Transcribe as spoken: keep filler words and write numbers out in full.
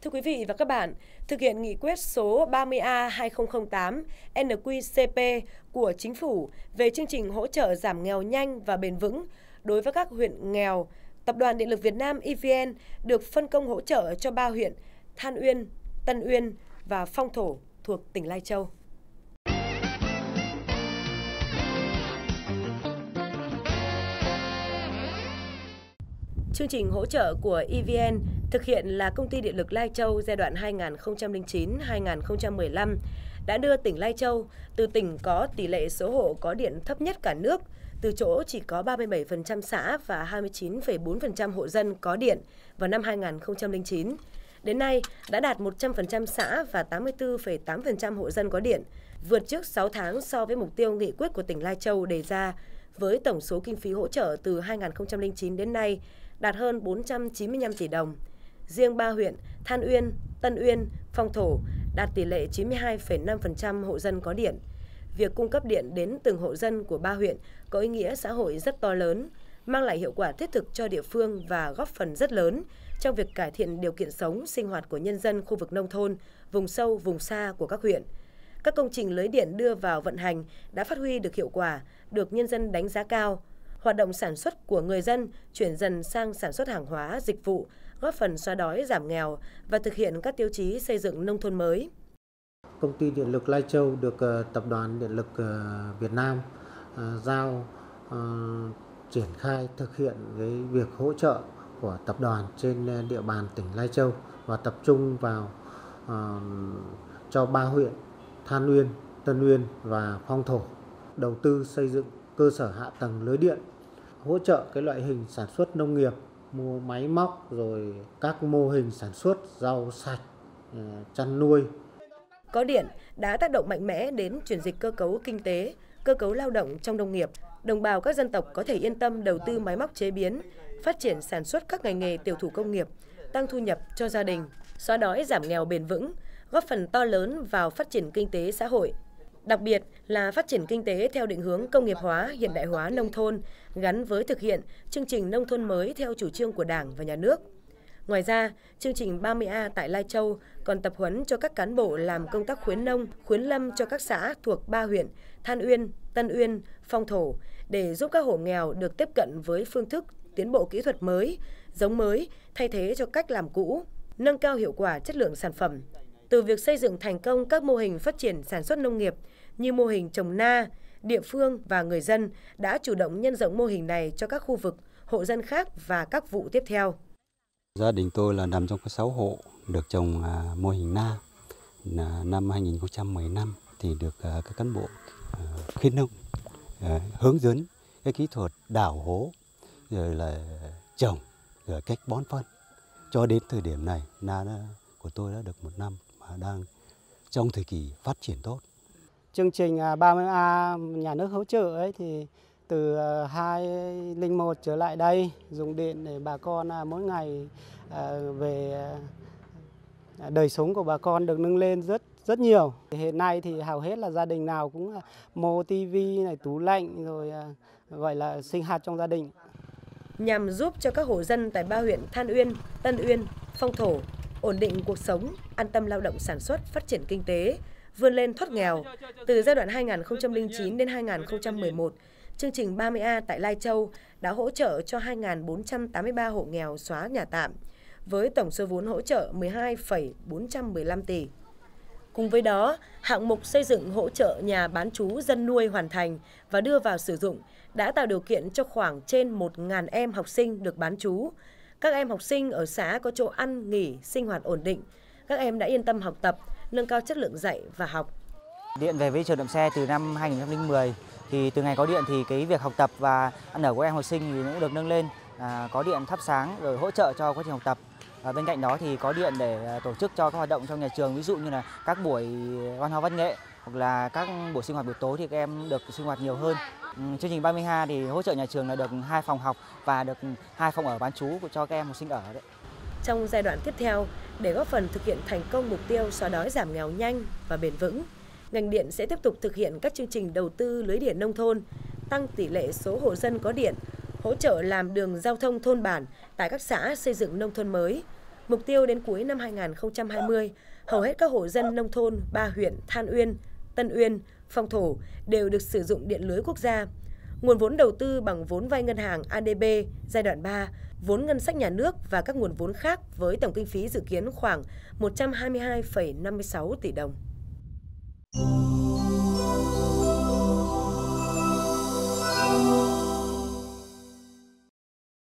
Thưa quý vị và các bạn, thực hiện nghị quyết số ba mươi A hai nghìn không trăm lẻ tám N Q C P của Chính phủ về chương trình hỗ trợ giảm nghèo nhanh và bền vững đối với các huyện nghèo, Tập đoàn Điện lực Việt Nam E V N được phân công hỗ trợ cho ba huyện Than Uyên, Tân Uyên và Phong Thổ thuộc tỉnh Lai Châu. Chương trình hỗ trợ của E V N thực hiện là Công ty Điện lực Lai Châu giai đoạn hai nghìn không trăm lẻ chín đến hai nghìn không trăm mười lăm đã đưa tỉnh Lai Châu từ tỉnh có tỷ lệ số hộ có điện thấp nhất cả nước, từ chỗ chỉ có ba mươi bảy phần trăm xã và hai mươi chín phẩy bốn phần trăm hộ dân có điện vào năm hai nghìn không trăm lẻ chín. Đến nay đã đạt một trăm phần trăm xã và tám mươi tư phẩy tám phần trăm hộ dân có điện, vượt trước sáu tháng so với mục tiêu nghị quyết của tỉnh Lai Châu đề ra, với tổng số kinh phí hỗ trợ từ hai nghìn không trăm lẻ chín đến nay đạt hơn bốn trăm chín mươi lăm tỷ đồng. Riêng ba huyện Than Uyên, Tân Uyên, Phong Thổ đạt tỷ lệ chín mươi hai phẩy năm phần trăm hộ dân có điện. Việc cung cấp điện đến từng hộ dân của ba huyện có ý nghĩa xã hội rất to lớn, mang lại hiệu quả thiết thực cho địa phương và góp phần rất lớn trong việc cải thiện điều kiện sống, sinh hoạt của nhân dân khu vực nông thôn, vùng sâu, vùng xa của các huyện. Các công trình lưới điện đưa vào vận hành đã phát huy được hiệu quả, được nhân dân đánh giá cao. Hoạt động sản xuất của người dân chuyển dần sang sản xuất hàng hóa, dịch vụ, góp phần xóa đói, giảm nghèo và thực hiện các tiêu chí xây dựng nông thôn mới. Công ty Điện lực Lai Châu được uh, Tập đoàn Điện lực uh, Việt Nam uh, giao uh, triển khai thực hiện cái việc hỗ trợ của tập đoàn trên địa bàn tỉnh Lai Châu và tập trung vào uh, cho ba huyện Than Uyên, Tân Uyên và Phong Thổ đầu tư xây dựng cơ sở hạ tầng lưới điện, hỗ trợ cái loại hình sản xuất nông nghiệp, mua máy móc rồi các mô hình sản xuất rau sạch, chăn nuôi. Có điện đã tác động mạnh mẽ đến chuyển dịch cơ cấu kinh tế, cơ cấu lao động trong nông nghiệp. Đồng bào các dân tộc có thể yên tâm đầu tư máy móc chế biến, phát triển sản xuất các ngành nghề tiểu thủ công nghiệp, tăng thu nhập cho gia đình, xóa đói giảm nghèo bền vững, góp phần to lớn vào phát triển kinh tế xã hội. Đặc biệt là phát triển kinh tế theo định hướng công nghiệp hóa, hiện đại hóa nông thôn, gắn với thực hiện chương trình nông thôn mới theo chủ trương của Đảng và Nhà nước. Ngoài ra, chương trình ba mươi A tại Lai Châu còn tập huấn cho các cán bộ làm công tác khuyến nông, khuyến lâm cho các xã thuộc ba huyện Than Uyên, Tân Uyên, Phong Thổ để giúp các hộ nghèo được tiếp cận với phương thức, tiến bộ kỹ thuật mới, giống mới, thay thế cho cách làm cũ, nâng cao hiệu quả chất lượng sản phẩm. Từ việc xây dựng thành công các mô hình phát triển sản xuất nông nghiệp như mô hình trồng na, địa phương và người dân đã chủ động nhân rộng mô hình này cho các khu vực, hộ dân khác và các vụ tiếp theo. Gia đình tôi là nằm trong có sáu hộ được trồng à, mô hình na. Năm hai nghìn không trăm mười lăm thì được à, các cán bộ à, khuyến nông à, hướng dẫn cái kỹ thuật đào hố, rồi là trồng, rồi cách bón phân. Cho đến thời điểm này, na đã, của tôi đã được một năm mà đang trong thời kỳ phát triển tốt. Chương trình ba mươi A nhà nước hỗ trợ ấy thì từ hai nghìn không trăm lẻ một trở lại đây dùng điện để bà con mỗi ngày về đời sống của bà con được nâng lên rất rất nhiều. Hiện nay thì hầu hết là gia đình nào cũng mô tivi này, tủ lạnh rồi gọi là sinh hoạt trong gia đình. Nhằm giúp cho các hộ dân tại ba huyện Than Uyên, Tân Uyên, Phong Thổ ổn định cuộc sống, an tâm lao động sản xuất, phát triển kinh tế, vươn lên thoát nghèo. Từ giai đoạn hai nghìn không trăm lẻ chín đến hai nghìn không trăm mười một, chương trình ba mươi A tại Lai Châu đã hỗ trợ cho hai nghìn bốn trăm tám mươi ba hộ nghèo xóa nhà tạm, với tổng số vốn hỗ trợ mười hai phẩy bốn trăm mười lăm tỷ. Cùng với đó, hạng mục xây dựng hỗ trợ nhà bán trú dân nuôi hoàn thành và đưa vào sử dụng đã tạo điều kiện cho khoảng trên một nghìn em học sinh được bán trú. Các em học sinh ở xã có chỗ ăn, nghỉ, sinh hoạt ổn định. Các em đã yên tâm học tập, nâng cao chất lượng dạy và học. Điện về với trường Đậm Xe từ năm hai nghìn không trăm lẻ mười, thì từ ngày có điện thì cái việc học tập và ăn ở của em học sinh thì cũng được nâng lên. À, có điện thắp sáng rồi hỗ trợ cho quá trình học tập. À, bên cạnh đó thì có điện để tổ chức cho các hoạt động trong nhà trường, ví dụ như là các buổi văn hóa văn nghệ hoặc là các buổi sinh hoạt buổi tối thì các em được sinh hoạt nhiều hơn. Ừ, chương trình ba mươi A thì hỗ trợ nhà trường là được hai phòng học và được hai phòng ở bán trú cho các em học sinh ở đấy. Trong giai đoạn tiếp theo, để góp phần thực hiện thành công mục tiêu xóa đói giảm nghèo nhanh và bền vững, ngành điện sẽ tiếp tục thực hiện các chương trình đầu tư lưới điện nông thôn, tăng tỷ lệ số hộ dân có điện, hỗ trợ làm đường giao thông thôn bản tại các xã xây dựng nông thôn mới, Mục tiêu đến cuối năm hai nghìn không trăm hai mươi, hầu hết các hộ dân nông thôn ba huyện Than Uyên, Tân Uyên, Phong Thổ đều được sử dụng điện lưới quốc gia. Nguồn vốn đầu tư bằng vốn vay ngân hàng a đê bê giai đoạn ba, vốn ngân sách nhà nước và các nguồn vốn khác với tổng kinh phí dự kiến khoảng một trăm hai mươi hai phẩy năm mươi sáu tỷ đồng. Thank you.